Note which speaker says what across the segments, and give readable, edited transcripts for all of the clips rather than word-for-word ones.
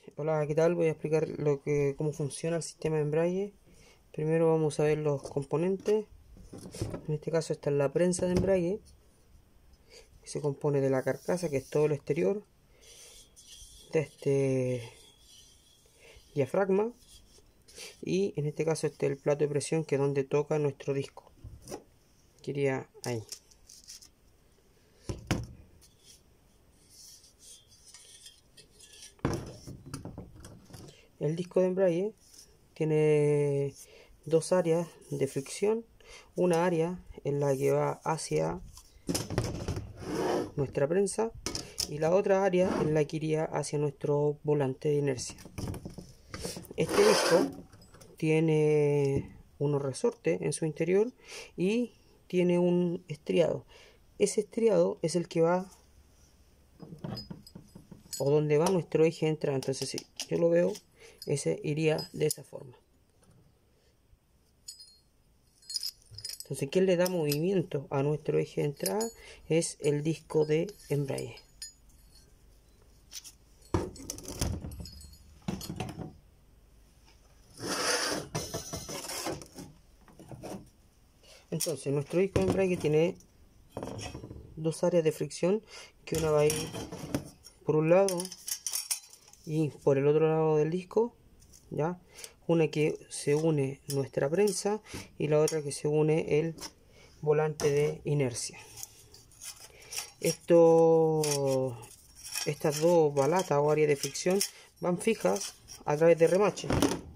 Speaker 1: Hola, ¿qué tal? Voy a explicar cómo funciona el sistema de embrague. Primero vamos a ver los componentes. En este caso está la prensa de embrague, que se compone de la carcasa, que es todo el exterior, de este diafragma, y en este caso está el plato de presión, que es donde toca nuestro disco, que iría ahí. El disco de embrague tiene dos áreas de fricción. Una área en la que va hacia nuestra prensa y la otra área en la que iría hacia nuestro volante de inercia. Este disco tiene unos resortes en su interior y tiene un estriado. Ese estriado es el que va, o donde va nuestro eje de entrada. Entonces, si yo lo veo, ese iría de esa forma. Entonces, ¿quién le da movimiento a nuestro eje de entrada? Es el disco de embrague. Entonces, nuestro disco de embrague tiene dos áreas de fricción, que una va a ir por un lado y por el otro lado del disco, ¿ya? Una que se une nuestra prensa y la otra que se une el volante de inercia. Estas dos balatas o áreas de fricción van fijas a través de remache,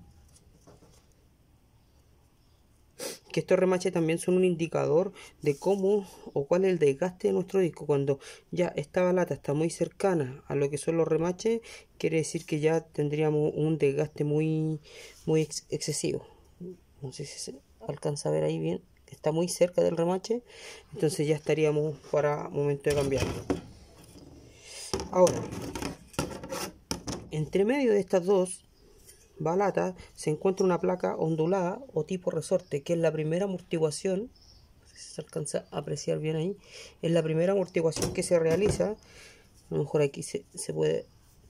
Speaker 1: que estos remaches también son un indicador de cómo o cuál es el desgaste de nuestro disco. Cuando ya esta balata está muy cercana a lo que son los remaches, quiere decir que ya tendríamos un desgaste muy excesivo. No sé si se alcanza a ver ahí bien, está muy cerca del remache, entonces ya estaríamos para momento de cambiarlo. Ahora, entre medio de estas dos balata se encuentra una placa ondulada o tipo resorte, que es la primera amortiguación. No sé si se alcanza a apreciar bien ahí. Es la primera amortiguación que se realiza. A lo mejor aquí se puede.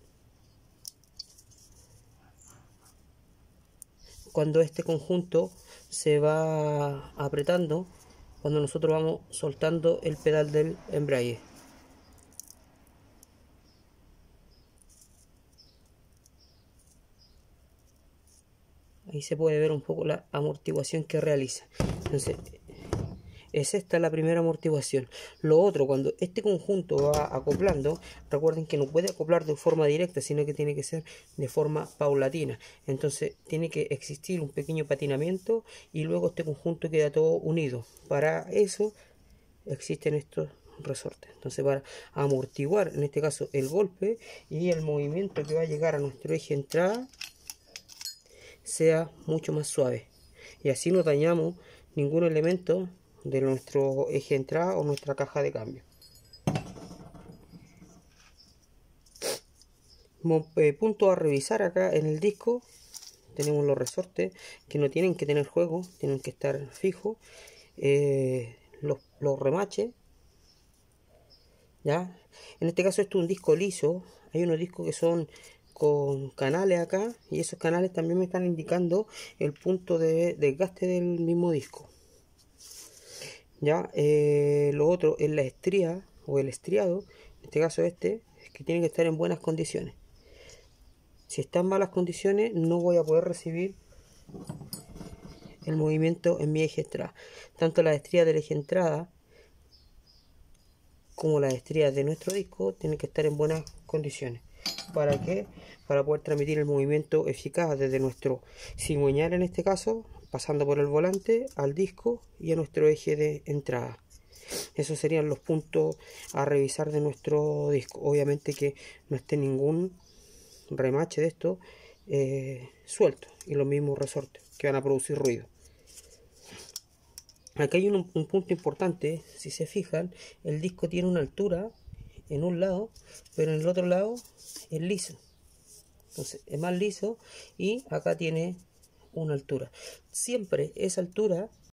Speaker 1: Cuando este conjunto se va apretando, cuando nosotros vamos soltando el pedal del embrague. Ahí se puede ver un poco la amortiguación que realiza. Entonces, es esta la primera amortiguación. Lo otro, cuando este conjunto va acoplando, recuerden que no puede acoplar de forma directa, sino que tiene que ser de forma paulatina. Entonces tiene que existir un pequeño patinamiento y luego este conjunto queda todo unido. Para eso existen estos resortes. Entonces, para amortiguar, en este caso, el golpe y el movimiento que va a llegar a nuestro eje de entrada sea mucho más suave, y así no dañamos ningún elemento de nuestro eje de entrada o nuestra caja de cambio. Punto a revisar: acá en el disco tenemos los resortes, que no tienen que tener juego, tienen que estar fijos. Los remaches, ¿ya? En este caso esto es un disco liso. Hay unos discos que son con canales acá, y esos canales también me están indicando el punto de desgaste del mismo disco, ¿ya? Lo otro es la estría o el estriado. En este caso es que tiene que estar en buenas condiciones. Si está en malas condiciones, no voy a poder recibir el movimiento en mi eje de entrada. Tanto la estría del eje de entrada como las estrías de nuestro disco tienen que estar en buenas condiciones. ¿Para qué? Para poder transmitir el movimiento eficaz desde nuestro cigüeñal, en este caso, pasando por el volante, al disco y a nuestro eje de entrada. Esos serían los puntos a revisar de nuestro disco. Obviamente que no esté ningún remache de esto suelto, y los mismos resortes que van a producir ruido. Acá hay un punto importante. Si se fijan, el disco tiene una altura en un lado, pero en el otro lado es liso. Entonces es más liso, y acá tiene una altura. Siempre esa altura